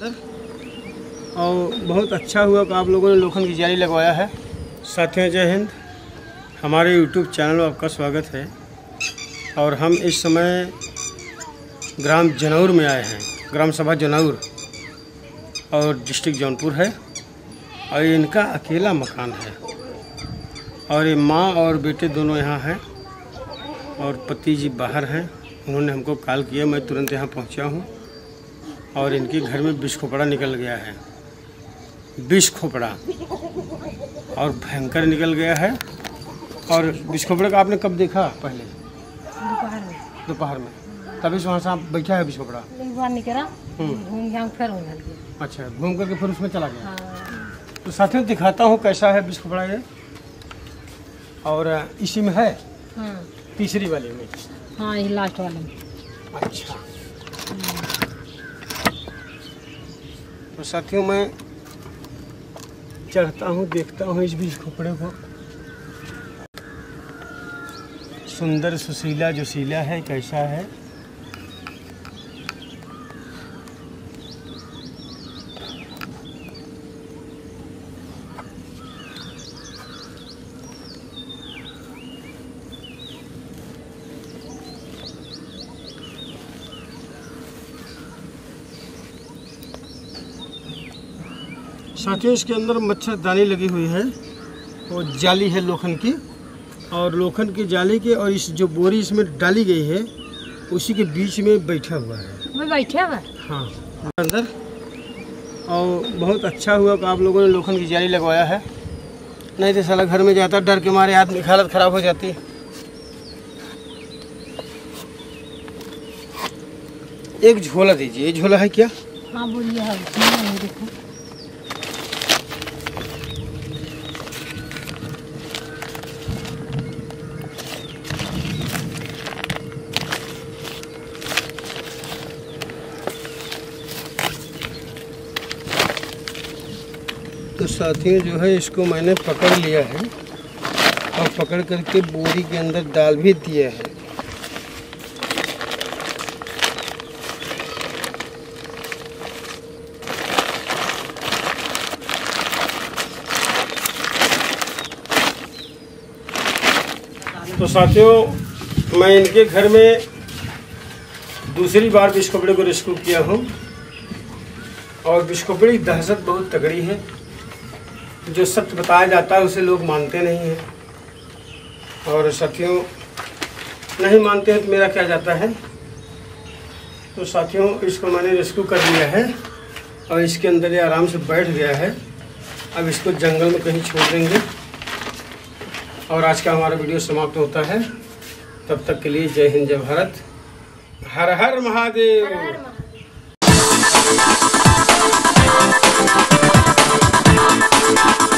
अंदर। और बहुत अच्छा हुआ कि आप लोगों ने लोखंड की जाली लगवाया है। साथियों जय हिंद, हमारे YouTube चैनल में आपका स्वागत है। और हम इस समय ग्राम जनौर में आए हैं, ग्राम सभा जनौर और डिस्ट्रिक्ट जौनपुर है। और इनका अकेला मकान है और ये माँ और बेटे दोनों यहाँ हैं और पति जी बाहर हैं। उन्होंने हमको कॉल किया, मैं तुरंत यहाँ पहुँचा हूँ। और इनके घर में विष खोपड़ा निकल गया है, विष खोपड़ा और भयंकर निकल गया है। और विष खोपड़े का आपने कब देखा? पहले दोपहर में तभी से वहाँ से आप बैठा है विष खोपड़ा? अच्छा, घूम करके फिर उसमें चला गया। तो साथियों दिखाता हूँ कैसा है विष खोपड़ा ये। और इसी में है तीसरी वाली में। हाँ, ये लास्ट वाले में। अच्छा, तो साथियों मैं चढ़ता हूँ, देखता हूँ इस विष खोपड़े को। सुंदर सुशीला जोशीला है, कैसा है। साथियों इसके अंदर मच्छरदानी लगी हुई है और जाली है लोखंड की। और लोखंड की जाली के और इस जो बोरी इसमें डाली गई है उसी के बीच में बैठा हुआ है। मैं बैठा हुआ? हाँ, अंदर। और बहुत अच्छा हुआ कि आप लोगों ने लोखंड की जाली लगवाया है, नहीं तो साला घर में जाता डर के मारे आदमी की हालत ख़राब हो जाती। एक झोला दीजिए। ये झोला है क्या? हाँ बोलिए। हाँ देखो, तो साथियों जो है इसको मैंने पकड़ लिया है और पकड़ करके बोरी के अंदर डाल भी दिया है। तो साथियों मैं इनके घर में दूसरी बार विष खोपड़े को रेस्क्यू किया हूँ। और विष खोपड़े की दहशत बहुत तगड़ी है। जो सत्य बताया जाता है उसे लोग मानते नहीं हैं। और साथियों नहीं मानते हैं तो मेरा क्या जाता है। तो साथियों इसको मैंने रेस्क्यू कर लिया है और इसके अंदर ये आराम से बैठ गया है। अब इसको जंगल में कहीं छोड़ देंगे और आज का हमारा वीडियो समाप्त होता है। तब तक के लिए जय हिंद, जय भारत, हर हर महादेव। हर हर